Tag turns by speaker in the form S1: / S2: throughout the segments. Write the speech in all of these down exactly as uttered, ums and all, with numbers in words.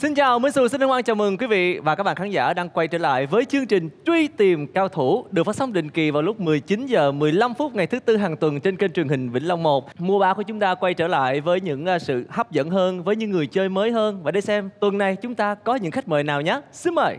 S1: Xin chào, Minh Xù xin hân hoan chào mừng quý vị và các bạn khán giả đang quay trở lại với chương trình Truy tìm cao thủ được phát sóng định kỳ vào lúc mười chín giờ mười lăm phút ngày thứ tư hàng tuần trên kênh truyền hình Vĩnh Long một. Mùa ba của chúng ta quay trở lại với những sự hấp dẫn hơn, với những người chơi mới hơn. Và để xem tuần này chúng ta có những khách mời nào nhé. Xin mời.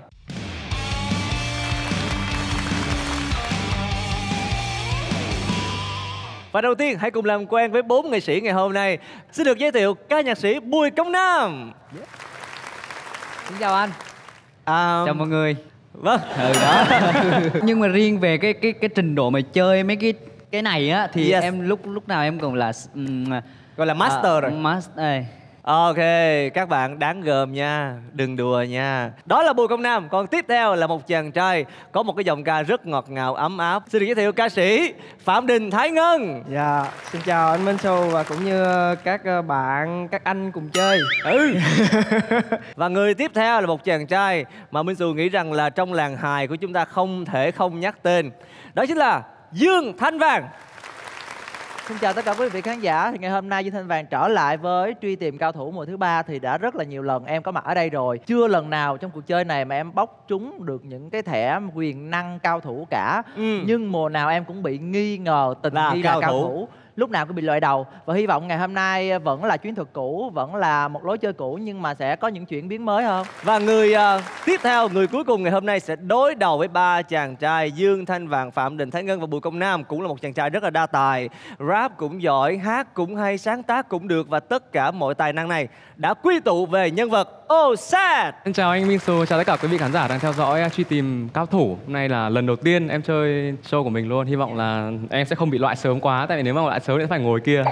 S1: Và đầu tiên hãy cùng làm quen với bốn nghệ sĩ ngày hôm nay. Xin được giới thiệu ca nhạc sĩ Bùi Công Nam.
S2: Yeah. Xin chào anh.
S1: À...
S2: Chào mọi người.
S1: Vâng.
S2: Ừ đó. Nhưng mà riêng về cái cái cái trình độ mà chơi mấy cái cái này á thì yes. em lúc lúc nào em còn là um,
S1: gọi là master uh, rồi.
S2: Master.
S1: Ok, các bạn đáng gờm nha, đừng đùa nha. Đó là Bùi Công Nam, còn tiếp theo là một chàng trai có một cái giọng ca rất ngọt ngào ấm áp. Xin được giới thiệu ca sĩ Phạm Đình Thái Ngân.
S3: Dạ, xin chào anh Minh Xù và cũng như các bạn, các anh cùng chơi.
S1: Ừ. Và người tiếp theo là một chàng trai mà Minh Xù nghĩ rằng là trong làng hài của chúng ta không thể không nhắc tên. Đó chính là Dương Thanh Vàng.
S4: Xin chào tất cả quý vị khán giả. Thì ngày hôm nay Dương Thanh Vàng trở lại với Truy tìm cao thủ mùa thứ ba thì đã rất là nhiều lần em có mặt ở đây rồi. Chưa lần nào trong cuộc chơi này mà em bóc trúng được những cái thẻ quyền năng cao thủ cả. Ừ. Nhưng mùa nào em cũng bị nghi ngờ tình
S1: là
S4: nghi
S1: cao
S4: là cao
S1: thủ.
S4: thủ. Lúc nào cũng bị loại đầu. Và hy vọng ngày hôm nay vẫn là chiến thuật cũ, vẫn là một lối chơi cũ nhưng mà sẽ có những chuyển biến mới hơn.
S1: Và người uh, tiếp theo, người cuối cùng ngày hôm nay sẽ đối đầu với ba chàng trai Dương Thanh Vàng, Phạm Đình Thái Ngân và Bùi Công Nam. Cũng là một chàng trai rất là đa tài, rap cũng giỏi, hát cũng hay, sáng tác cũng được. Và tất cả mọi tài năng này đã quy tụ về nhân vật Osat.
S5: Xin chào anh Minh Xù, chào tất cả quý vị khán giả đang theo dõi Truy tìm cao thủ. Hôm nay là lần đầu tiên em chơi show của mình luôn. Hy vọng là em sẽ không bị loại sớm quá, tại vì nếu mà loại sớm thì phải ngồi kia.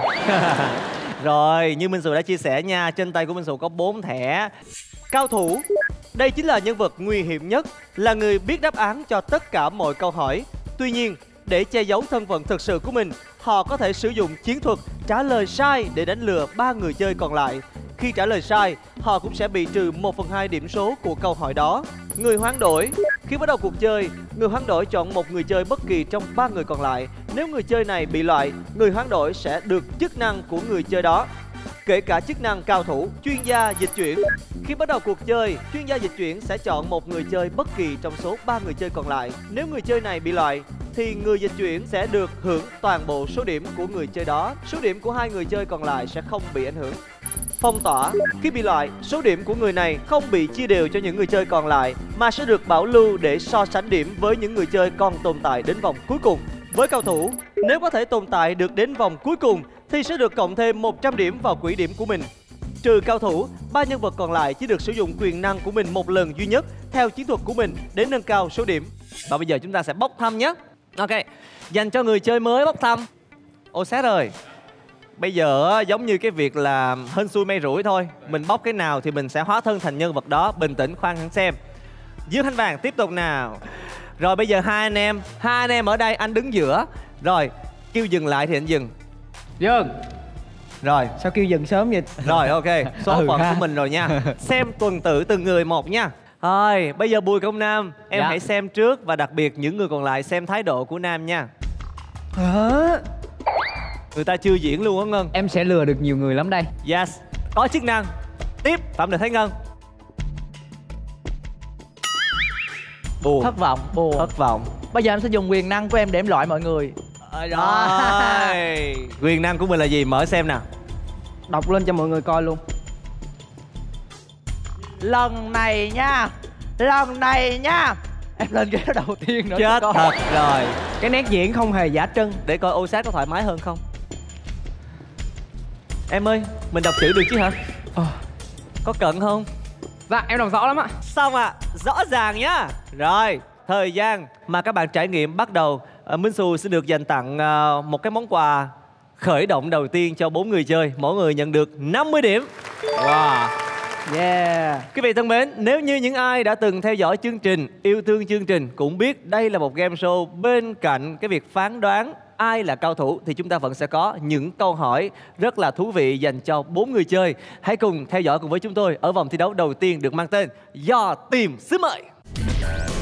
S1: Rồi, như Minh Xù đã chia sẻ nha, trên tay của Minh Xù có bốn thẻ. Cao thủ, đây chính là nhân vật nguy hiểm nhất, là người biết đáp án cho tất cả mọi câu hỏi. Tuy nhiên, để che giấu thân phận thực sự của mình, họ có thể sử dụng chiến thuật trả lời sai để đánh lừa ba người chơi còn lại. Khi trả lời sai, họ cũng sẽ bị trừ một phần hai điểm số của câu hỏi đó. Người hoán đổi, khi bắt đầu cuộc chơi, người hoán đổi chọn một người chơi bất kỳ trong ba người còn lại. Nếu người chơi này bị loại, người hoán đổi sẽ được chức năng của người chơi đó, kể cả chức năng cao thủ, chuyên gia dịch chuyển. Khi bắt đầu cuộc chơi, chuyên gia dịch chuyển sẽ chọn một người chơi bất kỳ trong số ba người chơi còn lại. Nếu người chơi này bị loại, thì người dịch chuyển sẽ được hưởng toàn bộ số điểm của người chơi đó. Số điểm của hai người chơi còn lại sẽ không bị ảnh hưởng. Phong tỏa, khi bị loại, số điểm của người này không bị chia đều cho những người chơi còn lại mà sẽ được bảo lưu để so sánh điểm với những người chơi còn tồn tại đến vòng cuối cùng. Với cao thủ, nếu có thể tồn tại được đến vòng cuối cùng thì sẽ được cộng thêm một trăm điểm vào quỹ điểm của mình. Trừ cao thủ, ba nhân vật còn lại chỉ được sử dụng quyền năng của mình một lần duy nhất theo chiến thuật của mình để nâng cao số điểm. Và bây giờ chúng ta sẽ bốc thăm nhé. Ok, dành cho người chơi mới bốc thăm. Osat ơi, bây giờ giống như cái việc là hên xui may rủi thôi. Mình bóc cái nào thì mình sẽ hóa thân thành nhân vật đó. Bình tĩnh khoan hẳn xem. Dương Thanh Vàng tiếp tục nào. Rồi bây giờ hai anh em, hai anh em ở đây, anh đứng giữa. Rồi, kêu dừng lại thì anh dừng.
S2: Dừng.
S3: Rồi, sao kêu dừng sớm vậy?
S1: Rồi ok, số
S3: ừ,
S1: phận
S3: ha.
S1: của mình rồi nha. Xem tuần tự từng người một nha. Rồi, bây giờ Bùi Công Nam, em
S2: dạ.
S1: hãy xem trước và đặc biệt những người còn lại xem thái độ của Nam nha.
S3: Hả?
S1: Người ta chưa diễn luôn á Ngân.
S2: Em sẽ lừa được nhiều người lắm đây.
S1: Yes, có chức năng. Tiếp, Phạm Đình Thái Ngân. Buồn.
S4: Thất vọng, buồn.
S1: Thất vọng.
S4: Bây giờ em sẽ dùng quyền năng của em để em loại mọi người.
S1: Rồi, rồi. Quyền năng của mình là gì? Mở xem nào.
S3: Đọc lên cho mọi người coi luôn.
S4: Lần này nha, lần này nha, em lên ghế đầu tiên nữa.
S1: Chết thật rồi.
S3: Cái nét diễn không hề giả trân.
S1: Để coi Osat có thoải mái hơn không. Em ơi, mình đọc chữ được chứ hả?
S5: Ờ.
S1: Có cận không?
S5: Dạ em đọc rõ lắm ạ.
S1: Xong ạ, à, rõ ràng nhá. Rồi, thời gian mà các bạn trải nghiệm bắt đầu. à, Minh Xù xin được dành tặng à, một cái món quà khởi động đầu tiên cho bốn người chơi. Mỗi người nhận được năm mươi điểm. Wow.
S4: Yeah.
S1: Quý vị thân mến, nếu như những ai đã từng theo dõi chương trình, yêu thương chương trình cũng biết đây là một game show, bên cạnh cái việc phán đoán ai là cao thủ thì chúng ta vẫn sẽ có những câu hỏi rất là thú vị dành cho bốn người chơi. Hãy cùng theo dõi cùng với chúng tôi ở vòng thi đấu đầu tiên được mang tên Do Tìm. Xin mời.